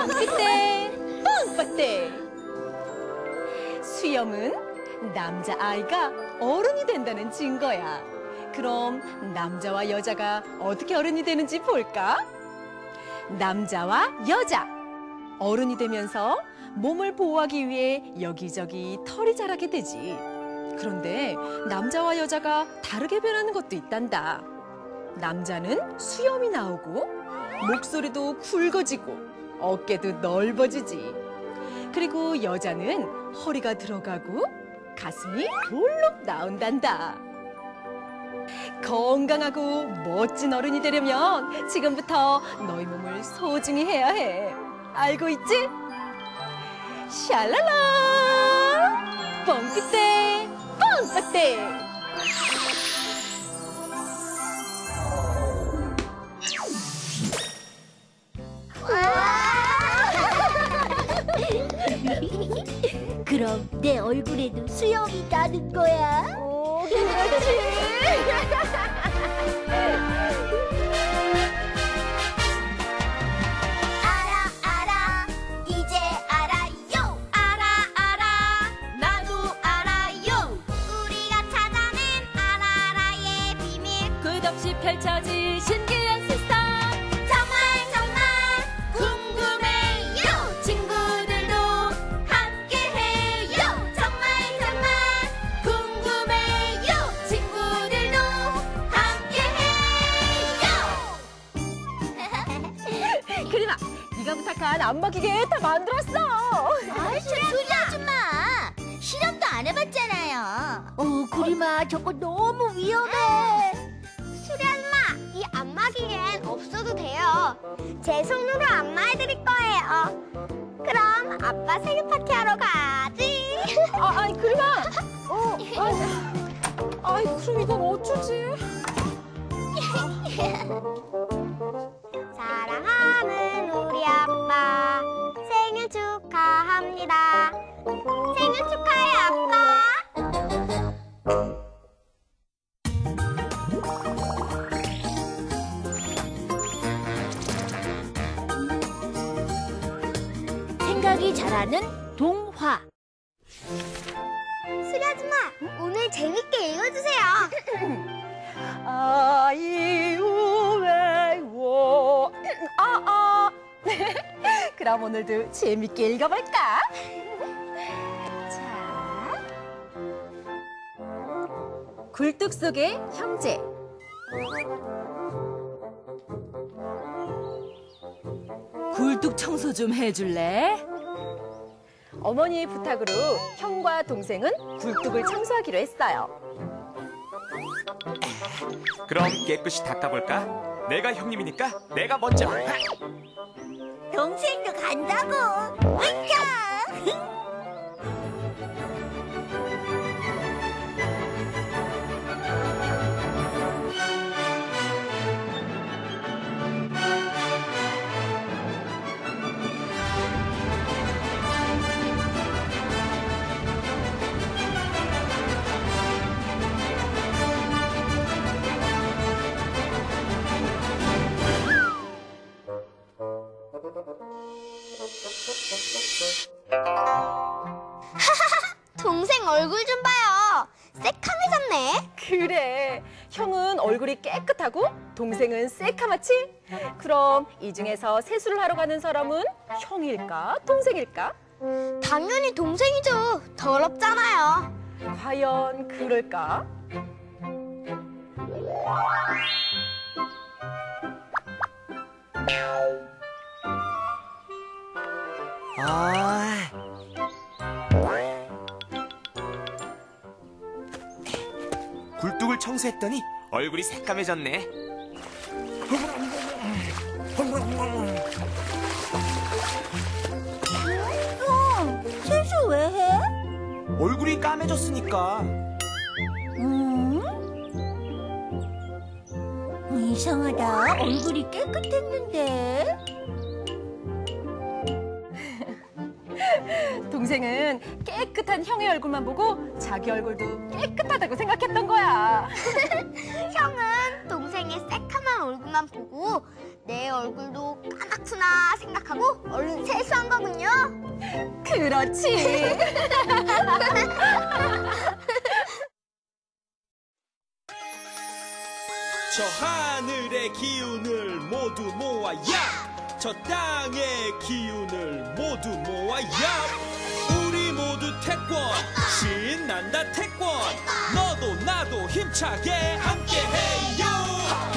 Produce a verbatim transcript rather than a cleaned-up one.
뻥삐떼 뻥빠떼. 수염은 남자아이가 어른이 된다는 증거야. 그럼 남자와 여자가 어떻게 어른이 되는지 볼까? 남자와 여자. 어른이 되면서 몸을 보호하기 위해 여기저기 털이 자라게 되지. 그런데 남자와 여자가 다르게 변하는 것도 있단다. 남자는 수염이 나오고 목소리도 굵어지고 어깨도 넓어지지. 그리고 여자는 허리가 들어가고 가슴이 볼록 나온단다. 건강하고 멋진 어른이 되려면 지금부터 너희 몸을 소중히 해야 해. 알고 있지? 샬랄라! 뻥삐떼 뻥빠떼. 그럼 내 얼굴에도 수염이 나는 거야? 오, 그렇지. 알아 알아 이제 알아요. 알아 알아 나도 알아요. 우리가 찾아낸 알아라의 비밀. 끝없이 펼쳐질 신기한 세상. 정말 정말 궁금해요. 친구들도 함께해요. 정말 정말 궁금해요. 친구들도 함께해요. 그림아, 네가 부탁한 안 먹히게 다 만들었어. 아이, 소리 하지 마. 실험도 안 해봤잖아요. 어, 그림아, 저거 너무 위험해. 수련마, 이 안마기엔 없어도 돼요. 제 손으로 안마해드릴 거예요. 그럼 아빠 생일 파티 하러 가지. 아, 아니 그림아. 어, 아이, 아이 그럼 이건 어쩌지? 사랑하는 우리 아빠 생일 축하합니다. 생일 축하해, 아빠. 생각이 자라는 동화. 수려아줌마, 오늘 재밌게 읽어주세요. 아이우웨워. 아, 아. 그럼 오늘도 재밌게 읽어볼까? 자, 굴뚝 속의 형제. 굴뚝 청소 좀 해줄래? 어머니의 부탁으로 형과 동생은 굴뚝을 청소하기로 했어요. 그럼 깨끗이 닦아볼까? 내가 형님이니까 내가 먼저. 동생도 간다고. 으쌰! 동생 얼굴 좀 봐요. 새카매졌네. 그래, 형은 얼굴이 깨끗하고 동생은 새카맣지? 그럼 이 중에서 세수를 하러 가는 사람은 형일까, 동생일까? 당연히 동생이죠. 더럽잖아요. 과연 그럴까? 아, 굴뚝을 청소했더니 얼굴이 새까매졌네. 형, 세수 왜 해? 얼굴이 까매졌으니까. 음? 이상하다. 얼굴이 깨끗했는데. 동생은 깨끗한 형의 얼굴만 보고 자기 얼굴도 깨끗하다고 생각했던 거야. 형은 동생의 새카만 얼굴만 보고 내 얼굴도 까맣구나 생각하고 얼른 세수 그렇지. 저 하늘의 기운을 모두 모아야 저 땅의 기운을 모두 모아야 우리 모두 태권 신난다 태권 너도 나도 힘차게 함께해요